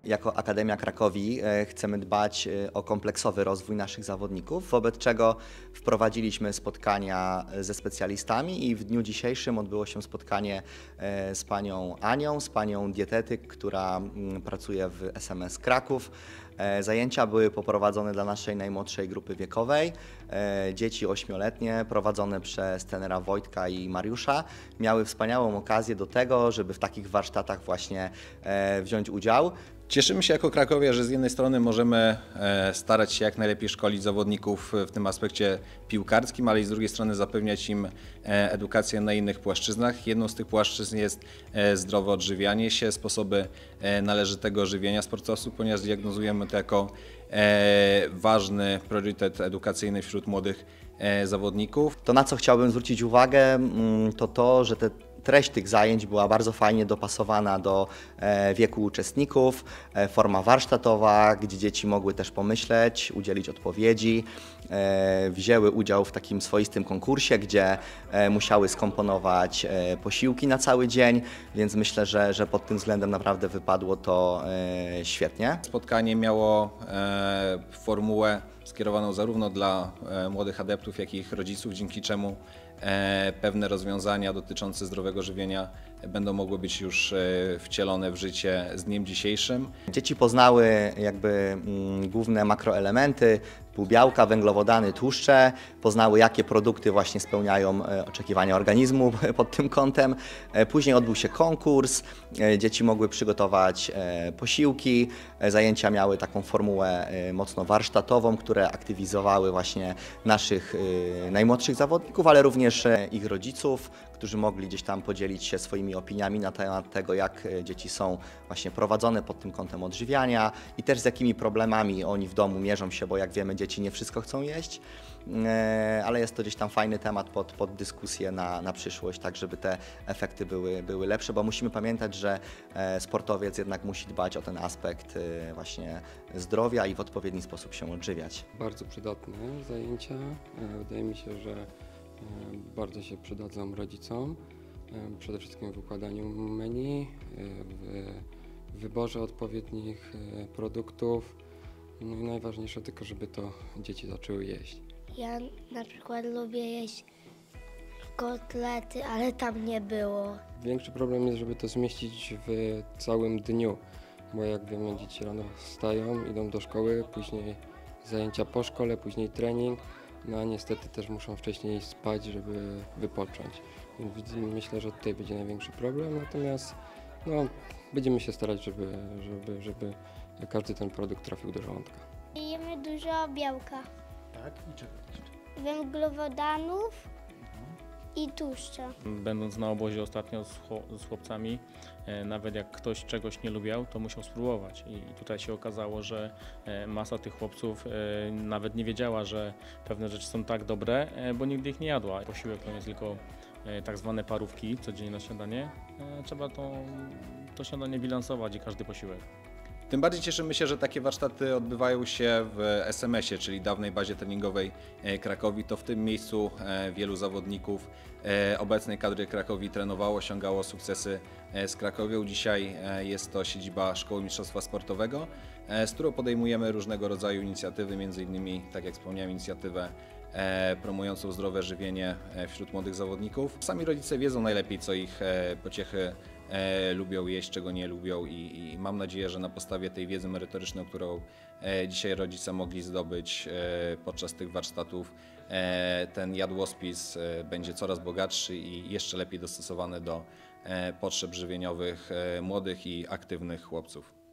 Jako Akademia Krakowi chcemy dbać o kompleksowy rozwój naszych zawodników, wobec czego wprowadziliśmy spotkania ze specjalistami i w dniu dzisiejszym odbyło się spotkanie z panią Anią, z panią dietetyk, która pracuje w SMS Kraków. Zajęcia były poprowadzone dla naszej najmłodszej grupy wiekowej. Dzieci 8-letnie prowadzone przez trenera Wojtka i Mariusza miały wspaniałą okazję do tego, żeby w takich warsztatach właśnie wziąć udział. Cieszymy się jako Krakowie, że z jednej strony możemy starać się jak najlepiej szkolić zawodników w tym aspekcie piłkarskim, ale i z drugiej strony zapewniać im edukację na innych płaszczyznach. Jedną z tych płaszczyzn jest zdrowe odżywianie się, sposoby należytego żywienia sportowców, ponieważ diagnozujemy to jako ważny priorytet edukacyjny wśród młodych zawodników. To, na co chciałbym zwrócić uwagę, to to, że treść tych zajęć była bardzo fajnie dopasowana do wieku uczestników, forma warsztatowa, gdzie dzieci mogły też pomyśleć, udzielić odpowiedzi, wzięły udział w takim swoistym konkursie, gdzie musiały skomponować posiłki na cały dzień, więc myślę, że pod tym względem naprawdę wypadło to świetnie. Spotkanie miało formułę skierowaną zarówno dla młodych adeptów, jak i ich rodziców, dzięki czemu pewne rozwiązania dotyczące zdrowego żywienia będą mogły być już wcielone w życie z dniem dzisiejszym. Dzieci poznały jakby główne makroelementy, półbiałka, węglowodany, tłuszcze, poznały, jakie produkty właśnie spełniają oczekiwania organizmu pod tym kątem. Później odbył się konkurs, dzieci mogły przygotować posiłki, zajęcia miały taką formułę mocno warsztatową, które aktywizowały właśnie naszych najmłodszych zawodników, ale również ich rodziców, którzy mogli gdzieś tam podzielić się swoimi opiniami na temat tego, jak dzieci są właśnie prowadzone pod tym kątem odżywiania i też z jakimi problemami oni w domu mierzą się, bo jak wiemy, dzieci nie wszystko chcą jeść, ale jest to gdzieś tam fajny temat pod dyskusję na przyszłość, tak żeby te efekty były lepsze, bo musimy pamiętać, że sportowiec jednak musi dbać o ten aspekt właśnie zdrowia i w odpowiedni sposób się odżywiać. Bardzo przydatne zajęcia. Wydaje mi się, że bardzo się przydadzą rodzicom, przede wszystkim w układaniu menu, w wyborze odpowiednich produktów, no i najważniejsze tylko, żeby to dzieci zaczęły jeść. Ja na przykład lubię jeść kotlety, ale tam nie było. Większy problem jest, żeby to zmieścić w całym dniu, bo jak wiemy, dzieci rano wstają, idą do szkoły, później zajęcia po szkole, później trening. No a niestety też muszą wcześniej spać, żeby wypocząć. Więc myślę, że tutaj będzie największy problem, natomiast no, będziemy się starać, żeby każdy ten produkt trafił do żołądka. Jemy dużo białka, Tak? I czego jeszcze? węglowodanów i tłuszcza. Będąc na obozie ostatnio z chłopcami, nawet jak ktoś czegoś nie lubiał, to musiał spróbować. I tutaj się okazało, że masa tych chłopców nawet nie wiedziała, że pewne rzeczy są tak dobre, bo nigdy ich nie jadła. Posiłek to nie tylko tak zwane parówki codziennie na śniadanie. Trzeba to śniadanie bilansować i każdy posiłek. Tym bardziej cieszymy się, że takie warsztaty odbywają się w SMS-ie, czyli dawnej bazie treningowej Krakowi. To w tym miejscu wielu zawodników obecnej kadry Krakowi trenowało, osiągało sukcesy z Krakowią. Dzisiaj jest to siedziba Szkoły Mistrzostwa Sportowego, z którą podejmujemy różnego rodzaju inicjatywy, między innymi, tak jak wspomniałem, inicjatywę promującą zdrowe żywienie wśród młodych zawodników. Sami rodzice wiedzą najlepiej, co ich pociechy lubią jeść, czego nie lubią i mam nadzieję, że na podstawie tej wiedzy merytorycznej, którą dzisiaj rodzice mogli zdobyć podczas tych warsztatów, ten jadłospis będzie coraz bogatszy i jeszcze lepiej dostosowany do potrzeb żywieniowych młodych i aktywnych chłopców.